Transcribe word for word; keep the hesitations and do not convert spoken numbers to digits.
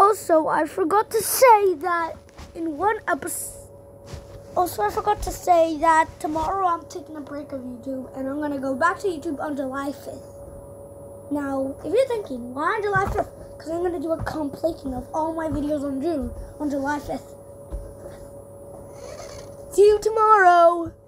Also, I forgot to say that in one episode. Also, I forgot to say that tomorrow I'm taking a break of YouTube and I'm going to go back to YouTube on July fifth. Now, if you're thinking, why on July fifth? Because I'm going to do a completion of all my videos on June on July fifth. See you tomorrow!